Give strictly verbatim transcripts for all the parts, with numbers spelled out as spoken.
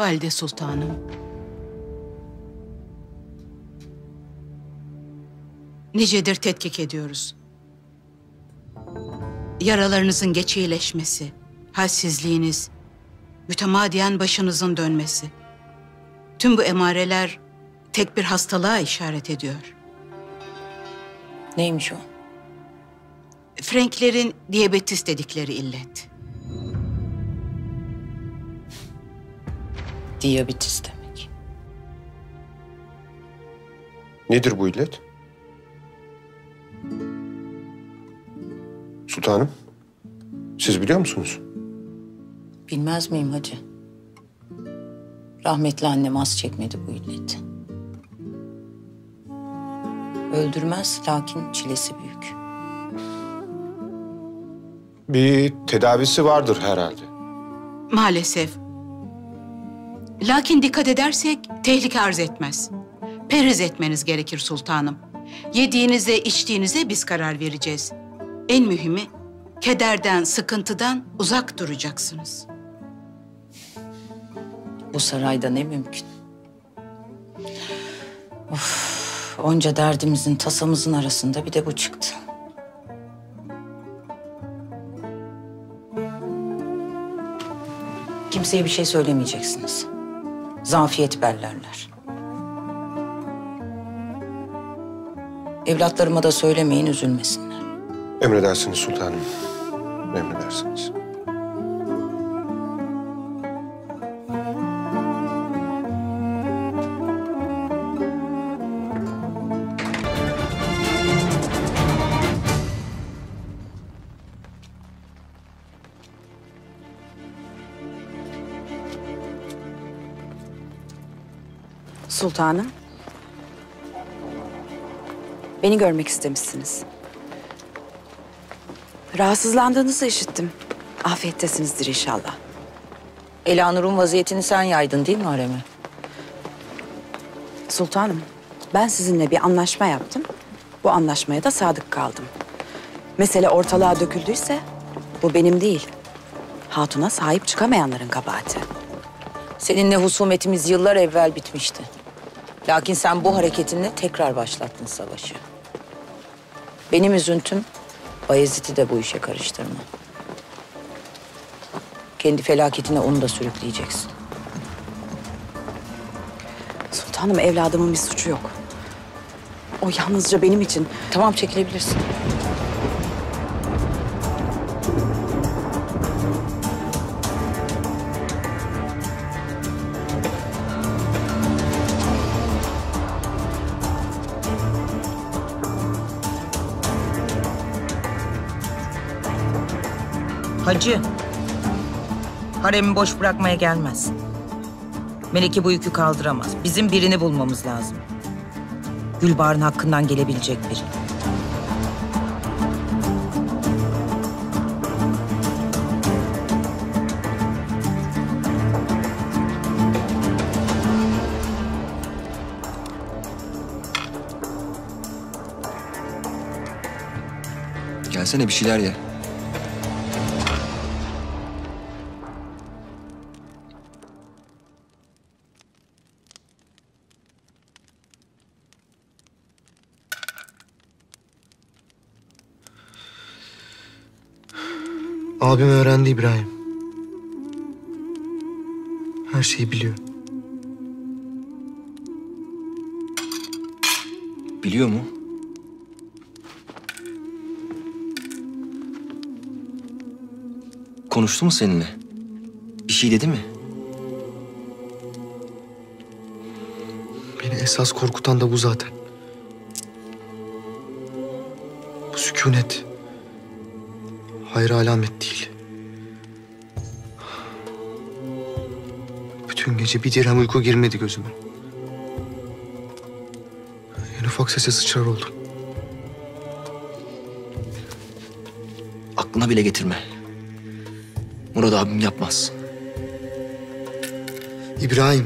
Valide Sultanım. Nicedir tetkik ediyoruz. Yaralarınızın geç iyileşmesi, halsizliğiniz, mütemadiyen başınızın dönmesi. Tüm bu emareler tek bir hastalığa işaret ediyor. Neymiş o? Franklerin diyabetis dedikleri illet. Diyabetis demek. Nedir bu illet? Sultanım, siz biliyor musunuz? Bilmez miyim hacı? Rahmetli annem az çekmedi bu illeti. Öldürmez, lakin çilesi büyük. Bir tedavisi vardır herhalde. Maalesef. Lakin dikkat edersek tehlike arz etmez. Periz etmeniz gerekir sultanım. Yediğinize, içtiğinize biz karar vereceğiz. En mühimi, kederden, sıkıntıdan uzak duracaksınız. Bu sarayda ne mümkün? Of, onca derdimizin, tasamızın arasında bir de bu çıktı. Kimseye bir şey söylemeyeceksiniz. Zafiyet bellerler. Evlatlarıma da söylemeyin, üzülmesinler. Emredersiniz sultanım. Emredersiniz. Sultanım. Beni görmek istemişsiniz. Rahatsızlandığınızı işittim. Afiyettesinizdir inşallah. Elanur'un vaziyetini sen yaydın değil mi hareme? Sultanım, ben sizinle bir anlaşma yaptım. Bu anlaşmaya da sadık kaldım. Mesele ortalığa döküldüyse bu benim değil. Hatuna sahip çıkamayanların kabahati. Seninle husumetimiz yıllar evvel bitmişti. Lakin sen bu hareketinle tekrar başlattın savaşı. Benim üzüntüm, Bayezid'i de bu işe karıştırma. Kendi felaketine onu da sürükleyeceksin. Sultanım, evladımın bir suçu yok. O yalnızca benim için. Tamam, çekilebilirsin. Hacı, haremi boş bırakmaya gelmez. Meleki bu yükü kaldıramaz. Bizim birini bulmamız lazım. Gülbahar'ın hakkından gelebilecek biri. Gelsene bir şeyler ye. Abim öğrendi İbrahim. Her şeyi biliyor. Biliyor mu? Konuştu mu seninle? Bir şey dedi mi? Beni esas korkutan da bu zaten. Bu sükunet hayır alamet değil. Bütün gece bir dirhem uyku girmedi gözüme. En ufak sese sıçrar oldum. Aklına bile getirme. Murat abim yapmaz. İbrahim.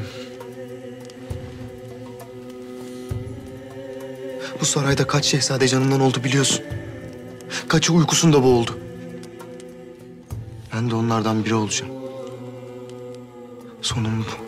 Bu sarayda kaç şehzade canından oldu biliyorsun. Kaçı uykusunda boğuldu. Ben de onlardan biri olacağım. Sonum bu.